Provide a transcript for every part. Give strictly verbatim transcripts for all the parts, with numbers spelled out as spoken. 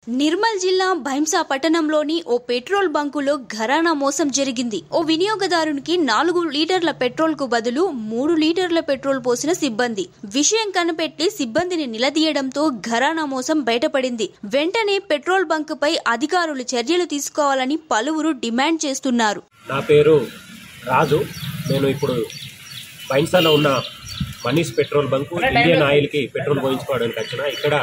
నిర్మల్ జిల్లా భైంసా పట్టణంలోని ఓ పెట్రోల్ బంకులో ఘరానా మోసం జరిగింది. ఓ వినియోగదారునికి నాలుగు లీటర్ల పెట్రోల్ కు బదులు మూడు లీటర్ల పెట్రోల్ పోసిన సిబ్బంది. విషయం కనిపెట్టి సిబ్బందిని నిలదీయడంతో ఘరానా మోసం బయటపడింది. వెంటనే పెట్రోల్ బంక్ పై అధికారులు చర్యలు తీసుకోవాలని పలువురు డిమాండ్ చేస్తున్నారు. నా పేరు రాజు. నేను ఇప్పుడు భైంసాలో ఉన్న Manish petrol bunk Indian oil కి పెట్రోల్ పోయించుకోవడానికి వచ్చిన. ఇక్కడ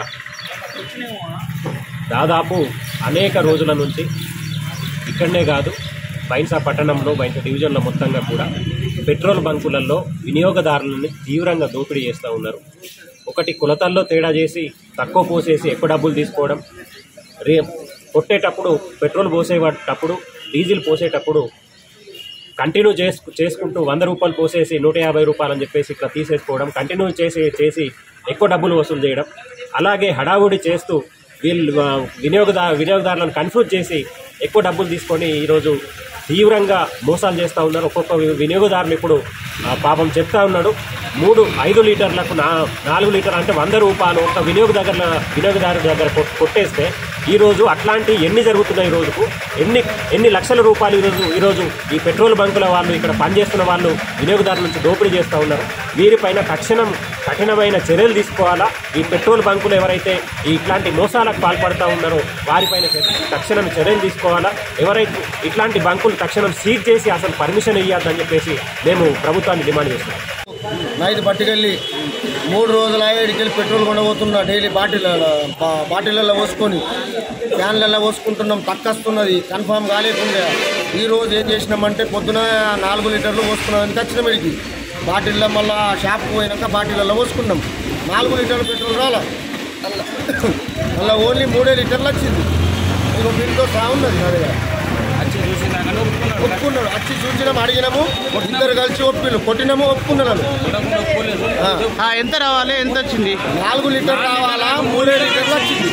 దాదాపు అనేక రోజుల నుంచి ఇక్కడనే కాదు భైంసా పట్టణంలో భైంసా డివిజన్లో మొత్తంగా కూడా పెట్రోల్ బంకులలో వినియోగదారులని తీవ్రంగా దోపిడీ చేస్తూ ఉన్నారు. ఒకటి కొలతల్లో తేడా చేసి తక్కువ పోసేసి ఎక్కువ డబ్బులు తీసుకోవడం, రే కొట్టేటప్పుడు పెట్రోల్ పోసేటప్పుడు డీజిల్ పోసేటప్పుడు కంటిన్యూ చేసుకు చేసుకుంటూ వంద రూపాయలు పోసేసి నూట యాభై రూపాయలు అని చెప్పేసి ఇక్కడ తీసేసుకోవడం, కంటిన్యూ చేసి చేసి ఎక్కువ డబ్బులు వసూలు చేయడం, అలాగే హడావుడి చేస్తూ వీళ్ళు వినియోగదారు వినియోగదారులను కన్ఫ్యూజ్ చేసి ఎక్కువ డబ్బులు తీసుకొని ఈరోజు తీవ్రంగా మోసాలు చేస్తూ ఉన్నారు. ఒక్కొక్క వినియోగదారులు ఇప్పుడు పాపం చెప్తా ఉన్నాడు, మూడు ఐదు లీటర్లకు నా నాలుగు లీటర్ అంటే వంద రూపాయలు ఒక వినియోగ దగ్గర వినియోగదారు దగ్గర కొట్టేస్తే ఈరోజు అట్లాంటి ఎన్ని జరుగుతున్నాయి, ఈ రోజుకు ఎన్ని ఎన్ని లక్షల రూపాయలు ఈరోజు ఈరోజు ఈ పెట్రోల్ బంకుల వాళ్ళు ఇక్కడ పనిచేస్తున్న వాళ్ళు వినియోగదారుల నుంచి దోపిడీ చేస్తూ ఉన్నారు. వీరిపైన తక్షణం కఠినమైన చర్యలు తీసుకోవాలా. ఈ పెట్రోల్ బంకులు ఎవరైతే ఇట్లాంటి మోసాలకు పాల్పడుతూ ఉన్నారో వారిపైన తక్షణం చర్యలు తీసుకోవాలా. ఎవరైతే ఇట్లాంటి బంకులు తక్షణం సీజ్ చేసి అసలు పర్మిషన్ ఇవ్వద్దని చెప్పేసి మేము ప్రభుత్వాన్ని డిమాండ్ చేస్తున్నాం. నైట్ పట్టుకెళ్ళి మూడు రోజుల ఇడికెళ్ళి పెట్రోల్ కొనబోతున్నా. డైలీ బాటిల్ బాటిళ్ళల్లో పోసుకొని క్యాన్లలో పోసుకుంటున్నాం. తక్కస్తున్నది కన్ఫామ్ కాలేకుండా ఈరోజు ఏం చేసినామంటే పొద్దున నాలుగు లీటర్లు పోసుకున్నాం. వచ్చిన మీడికి బాటిల్లో మళ్ళీ షాప్కి పోయినాక బాటిళ్ళల్లో పోసుకున్నాం. నాలుగు లీటర్ల పెట్రోల్ రాలా, మళ్ళీ ఓన్లీ మూడే లీటర్లు వచ్చింది. ఇంకో బిల్తో సాగున్నది నా దగ్గర. ఒప్పుకున్నాడు, వచ్చి చూసినాము, అడిగినాము, ఇద్దరు కలిసి ఒప్పిళ్ళు కొట్టినాము, ఒప్పుకున్నాను. ఎంత రావాలి, ఎంత వచ్చింది? నాలుగు లీటర్ రావాలా, మూడే లీటర్లు వచ్చింది.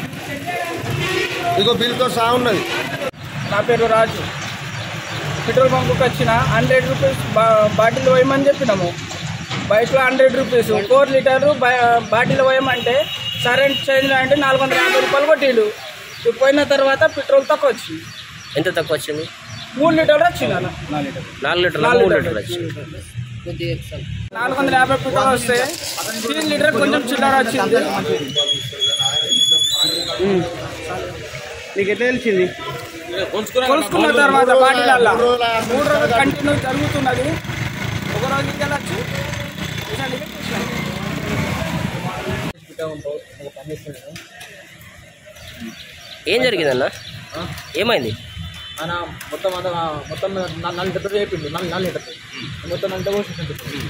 ఇగో బిల్తో సహా ఉన్నది. నా పేరు రాజు. పెట్రోల్ బంకుకి వచ్చిన హండ్రెడ్ రూపీస్ బాటిల్ పోయమని చెప్పినాము. బైక్లో హండ్రెడ్ రూపీస్ ఫోర్ లీటర్లు బాటిల్ పోయమంటే సరే చేంజ్ అంటే నాలుగు వందల యాభై రూపాయలు కొట్టిండు. పోయిన తర్వాత పెట్రోల్ తక్కువ వచ్చింది. ఎంత తక్కువ వచ్చింది? మూడు లీటర్లు వచ్చింది అన్న. నాలుగు లీటర్లు మూడు లీటర్లు వచ్చింది. నాలుగు వందల యాభై పెట్రోల్ వస్తే త్రీ లీటర్ కొంచెం చిల్లర వచ్చింది. నీకు ఎట్లా తెలిసింది? కొలుసుకున్న తర్వాత బాటిలల్లా మూడు రోజులు కంటిన్యూ జరుగుతున్నది. ఒక రోజు వెళ్ళచ్చు. ఏం జరిగిందన్న? ఏమైంది? ఆయన మొత్తం అంతా మొత్తం నాలుగు లీటర్లు చెప్పిండు. నాలుగు నాలుగు లీటర్లు మొత్తం అంతా పోషించండి.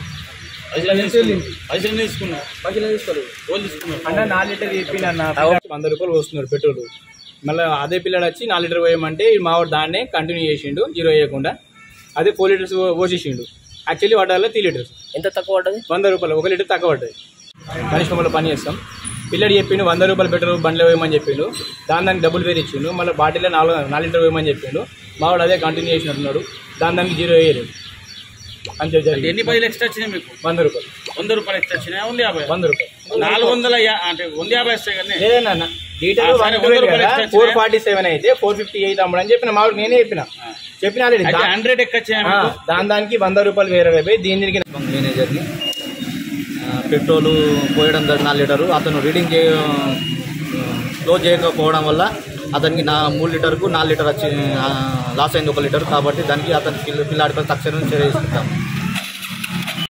పైసలు తీసుకున్నా పైసలు తీసుకోలేదు. రోజు తీసుకున్నాడు అన్న. నాలుగు లీటర్ చెప్పిండు అన్న. వంద రూపాయలు పోస్తున్నారు పెట్రోల్. మళ్ళీ అదే పిల్లడు వచ్చి నాలుగు లీటర్ పోయమంటే మా వాడు దాన్నే కంటిన్యూ చేసిండు, జీరో వేయకుండా. అదే ఫోర్ లీటర్స్ పోసేసిండు. యాక్చువల్లీ వాడాలో త్రీ లీటర్స్. ఎంత తక్కువ పడ్డది? వంద రూపాయలు, ఒక లీటర్ తక్కువ పడ్డది. కనిష్ఠంలో పని చేస్తాం. పిల్లడు చెప్పిండు వంద రూపాయలు పెట్రోల్ బండ్లో వేయమని చెప్పిండు. దాని దానికి డబ్బులు వేరే ఇచ్చిండు. మళ్ళీ బాటిల్లో నాలుగు నాలుగు లీటర్ వేయమని చెప్పిండు. మావాడు అదే కంటిన్యూ చేసినట్టున్నాడు. దాని దానికి జీరో వేయలేదు. అంతే జరిగింది. ఎన్ని పైసలు ఎక్స్ట్రా వచ్చినాయి మీకు? వంద రూపాయలు. వంద రూపాయలు ఎక్స్ట్రా వచ్చినాయి. వంద యాభై వంద రూపాయలు నాలుగు వందల అంటే వంద యాభై వస్తాయి కదా. లేదన్న, లీటర్ ఫోర్ ఫార్టీ సెవెన్ అయితే ఫోర్ ఫిఫ్టీ ఎయిట్ అమ్మడని చెప్పిన మావాడు. నేనే చెప్పిన చెప్పిన హండ్రెడ్ ఎక్కొచ్చాయి. దాని దానికి వంద రూపాయలు వేరే పోయి దీని దీనికి మేనేజర్ని పెట్రోలు పోయడం జరిగిన నాలుగు లీటరు అతను రీడింగ్ చే క్లోజ్ చేయకపోవడం వల్ల అతనికి నా మూడు లీటర్కు నాలుగు లీటర్ వచ్చి లాస్ అయింది, ఒక లీటర్. కాబట్టి దానికి అతని పిల్ల పిల్లాడిపై తక్షణం చర్య తీసుకుంటాం.